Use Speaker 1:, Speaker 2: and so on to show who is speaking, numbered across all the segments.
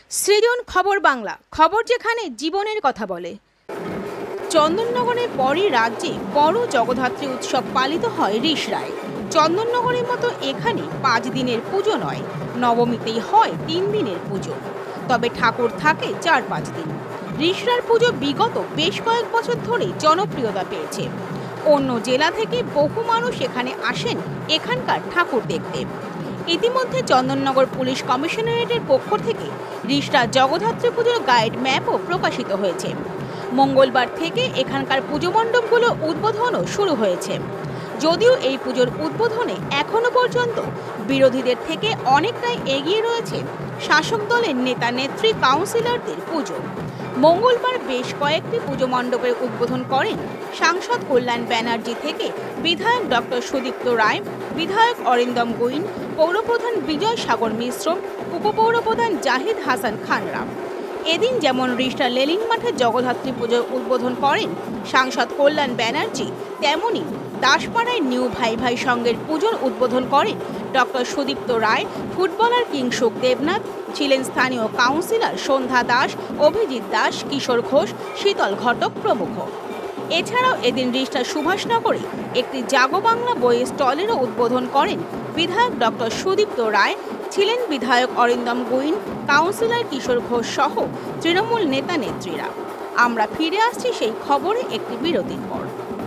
Speaker 1: সৃজন খবর বাংলা, খবর যেখানে জীবনের কথা বলে। চন্দননগরের পরই রাজ্যে বড় জগদ্ধাত্রী উৎসব পালিত হয় রিষড়ায়। চন্দননগরের মতো এখানে 5 দিনের পুজো নয়, নবমীতেই হয় 3 দিনের পুজো। তবে ঠাকুর থাকে 4-5 দিন। রিষড়ার পুজো বিগত বেশ কয়েক বছর ধরে জনপ্রিয়তা পেয়েছে। অন্য জেলা থেকে বহু মানুষ এখানে আসেন এখানকার ঠাকুর দেখতে। ইতিমধ্যে চন্দননগর পুলিশ কমিশনারেটের পক্ষ থেকে রিষড়া জগদ্ধাত্রী পুজোর গাইড ম্যাপও প্রকাশিত হয়েছে। মঙ্গলবার থেকে এখানকার পুজো মণ্ডপগুলো উদ্বোধনও শুরু হয়েছে। যদিও এই পুজোর উদ্বোধনে এখনো পর্যন্ত বিরোধীদের থেকে অনেকটাই এগিয়ে রয়েছে শাসক দলের নেতা নেত্রী কাউন্সিলরদের পুজো। মঙ্গলবার বেশ কয়েকটি পুজো মণ্ডপের উদ্বোধন করেন সাংসদ কল্যাণ ব্যানার্জি থেকে বিধায়ক ডক্টর সুদীপ্ত রায়, বিধায়ক অরিন্দম গুইন, পৌরপ্রধান বিজয় সাগর মিশ্র, উপপৌরপ্রধান জাহিদ হাসান খানরা। এদিন যেমন রিষড়া লেলিন মাঠে জগদ্ধাত্রী পুজোর উদ্বোধন করেন সাংসদ কল্যাণ ব্যানার্জি, তেমনি দাসপাড়ায় নিউ ভাই ভাই সংঘের পুজোর উদ্বোধন করেন ডক্টর সুদীপ্ত রায়। ফুটবলার কিংশুক দেবনাথ ছিলেন, স্থানীয় কাউন্সিলর সন্ধ্যা দাস, অভিজিৎ দাস, কিশোর ঘোষ, শীতল ঘটক প্রমুখ। এছাড়াও এদিন রিষড়া সুভাষনগরে একটি জাগো বাংলা বইয়ের স্টলেরও উদ্বোধন করেন বিধায়ক ডক্টর সুদীপ্ত রায়। ছিলেন বিধায়ক অরিন্দম গুইন, কাউন্সিলর কিশোর ঘোষ সহ তৃণমূল নেতা নেত্রীরা। আমরা ফিরে আসছি সেই খবরে একটি বিরতির পর।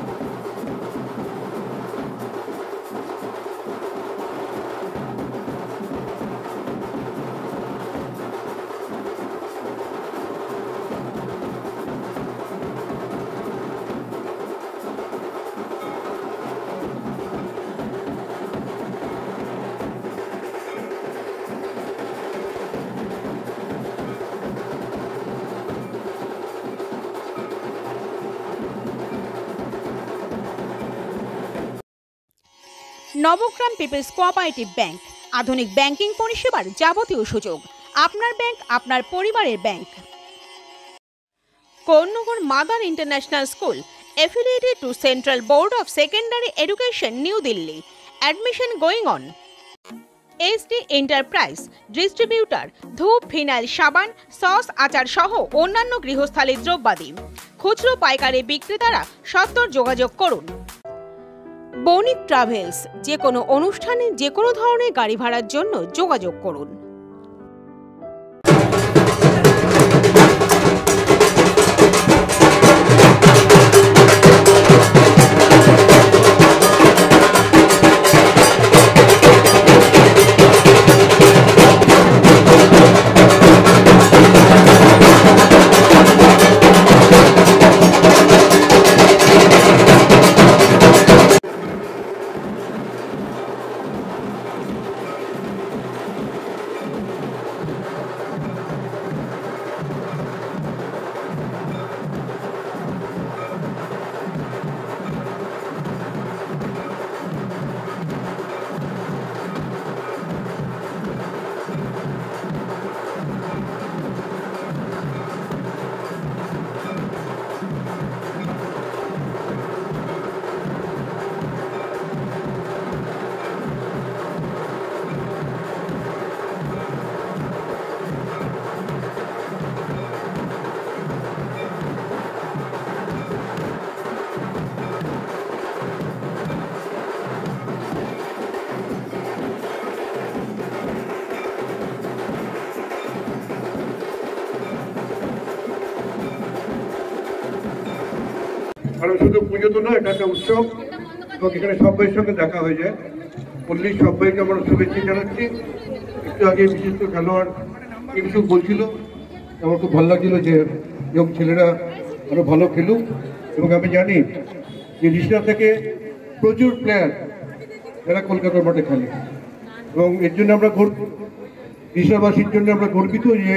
Speaker 1: নবগ্রাম পিপলস কোঅপারেটিভ ব্যাংক, আধুনিক ব্যাংকিং পরিষেবার যাবতীয় সুযোগ। আপনার ব্যাংক, আপনার পরিবারের bank. Karnanagar mother international school, affiliated to Central Board of Secondary Education, New Delhi. Admission going on. SD Enterprise, distributor ধূপ, ফিনাইল, সাবান, সস, আচার সহ অন্যান্য গৃহস্থালির দ্রব্যাদি। খুচরো পাইকারি বিক্রেতারা সত্বর যোগাযোগ করুন। বণিক ট্রাভেলস, যে কোনো অনুষ্ঠানে যে কোনো ধরনের গাড়ি ভাড়ার জন্য যোগাযোগ করুন।
Speaker 2: কারণ শুধু পুজো তো নয়, এটা একটা উৎসব এবং এখানে সবাইয়ের সঙ্গে দেখা হয়ে যায়। পল্লীর সবাইকে আমরা শুভেচ্ছা জানাচ্ছি। একটু আগে বিশিষ্ট খেলোয়াড় কিছু বলছিল, আমার খুব ভালো লাগছিল যে ইয়ং ছেলেরা আরও ভালো খেলুক। এবং আমি জানি যে রিষড়া থেকে প্রচুর প্লেয়ার যারা কলকাতার মাঠে খেলে, এবং এর জন্য আমরা রিষড়াবাসীর জন্য আমরা গর্বিত যে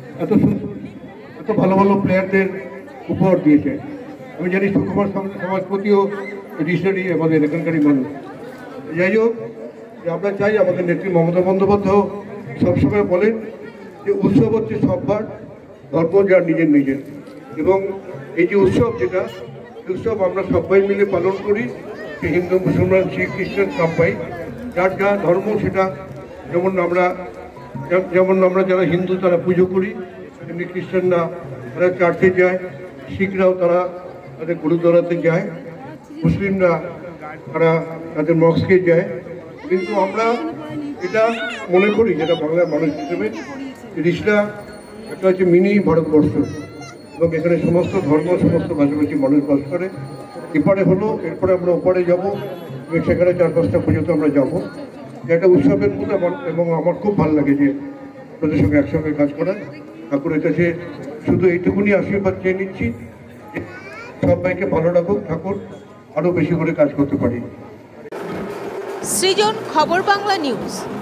Speaker 2: এত ভালো ভালো প্লেয়ারদের উপহার দিয়েছে। আমি জানি সুকুমার সমাজপতিও রিষড়ারই আমাদের এখানকারই মানুষ। যাই হোক, আমরা চাই, আমাদের নেত্রী মমতা বন্দ্যোপাধ্যায় সবসময় বলেন যে উৎসব হচ্ছে সবার, ধর্ম যার নিজের নিজের। এবং এই যে উৎসব, যেটা উৎসব আমরা সবাই মিলে পালন করি, সে হিন্দু, মুসলমান, শিখ, খ্রিস্টান সবাই, যার যা ধর্ম সেটা, যেমন আমরা যেমন আমরা যারা হিন্দু তারা পুজো করি, তেমনি খ্রিস্টানরা তারা চার্চে যায়, শিখরাও তারা তাদের গুরুদ্বারাতে যায়, মুসলিমরা তারা তাদের মস্কে যায়। কিন্তু আমরা এটা মনে করি, যেটা বাংলার মানুষ হিসেবে, রিষড়া একটা হচ্ছে মিনি ভারতবর্ষ এবং এখানে সমস্ত ধর্ম, সমস্ত ভাষাভাষী মানুষ বাস করে। এপারে হলো, এরপরে আমরা ওপারে যাবো এবং সেখানে 4-5টা পর্যন্ত আমরা যাবো। একটা উৎসবের মতো এবং আমার খুব ভালো লাগে যে আপনাদের সঙ্গে একসঙ্গে কাজ করা। ঠাকুরের কাছে শুধু এইটুকুনি আশীর্বাদ চেয়ে নিচ্ছি, সবাইকে ভালো রাখুক ঠাকুর, আরও বেশি করে কাজ করতে পারি।
Speaker 1: সৃজন, খবর বাংলা নিউজ।